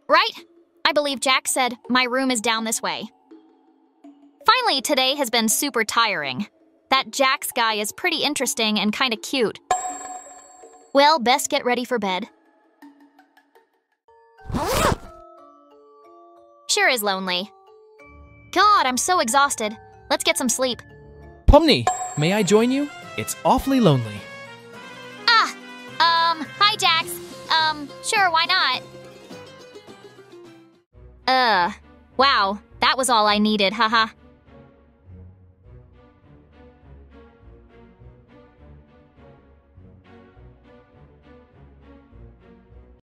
Right? I believe Jax said, my room is down this way. Finally, today has been super tiring. That Jax guy is pretty interesting and kinda cute. Well, best get ready for bed. Sure is lonely. God, I'm so exhausted. Let's get some sleep. Pomni, may I join you? It's awfully lonely. Hi Jax. Sure, why not? Wow, that was all I needed, haha.